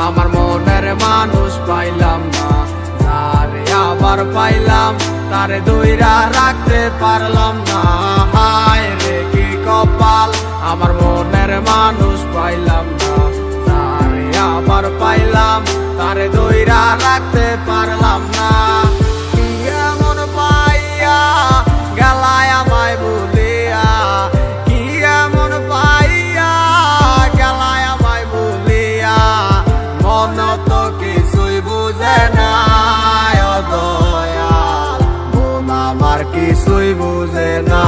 আমার মনের মানুষ পাইলাম না, যারে আবার পাইলাম তারে ধইরা রাখতে পারলাম না। হায় রে কি কপাল, আমার মনের মানুষ পাইলাম না, যারে আবার পাইলাম তারে ধইরা রাখতে পারলাম না। কি এমন পাইয়া গেলায় আমায় ভুলিয়া, কি এমন পাইয়া গেলায় আমায় ভুলিয়া, মন তো কিছুই বুঝে না ও দয়াল, মন আমার কিছুই বুঝে না।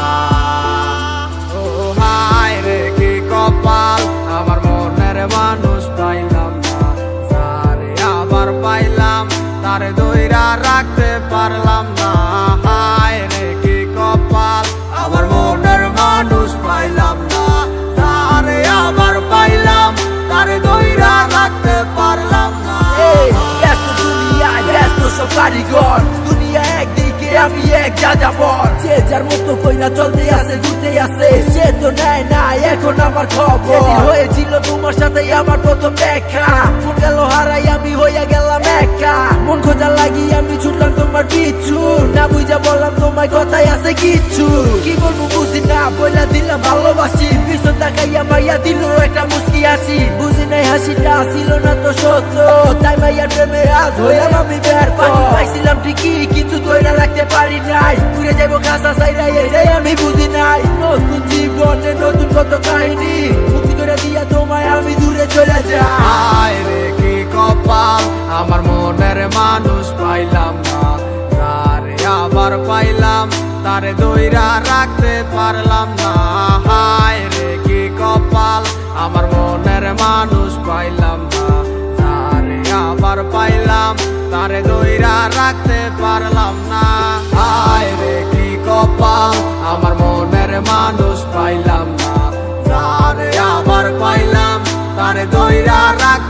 ও হায় রে কি কপাল, আমার মনের মানুষ পাইলাম না, যারে আবার পাইলাম তারে ধইরা রাখতে পারলাম না। হায় রে কি কপাল, আমার মনের মানুষ পাইলাম না, যারে আবার পাইলাম তারে ধইরা রাখতে পারলাম না। ব্যস্ত দুনিয়া, ব্যস্ত সব কারিগর, দুনিয়া একদিকে আমি এক যাযাবর, যে যার মতো কইরা চলতে আছে ঘুরতে আছে, সে তো নেয় না এখন আমার খবর। হয়েছিল তোমার সাথে আমার প্রথম দেখা, মন গেল হারাই আমি হইয়া গেলাম একা, মন খোঁজা লাগি আমি ছুটলাম তোমার পিছু, না বুঝা বললাম তোমার কথাই আছে কিছু, কি বলবো বুঝি না বইলা দিলাম ভালোবাসি, পিছন তাকাইয়া মাইয়া দিল একটা মুস্কি হাসি, বুঝি নাই হাসিটা ছিল না তো সত্য, তাই মাইয়ার প্রেমে আজ হইলাম আমি ব্যর্থ। পানি পাইছিলাম ঠিকই কিন্তু ধইরা রাখতে পারি নাই, ঘুরে যাইবো কাঁচা চাইরা এটাই আমি বুঝি নাই। নতুন জীবনে নতুন কত কাহিনী, মুক্তি করে দিয়া তোমায় আমি দূরে চলে যাই। হায় রে কি কপাল, আমার মনের মানুষ পাইলাম না, যারে আবার পাইলাম তারে ধইরা রাখতে পারলাম না। হায় রে কি কপাল, আমার মনের মানুষ পাইলাম না, যারে আবার পাইলাম তারে ধইরা রাখতে পারলাম না। হায় রে কি কপাল, আমার মনের মানুষ পাইলাম না, যারে আবার পাইলাম তারে ধইরা রাখতে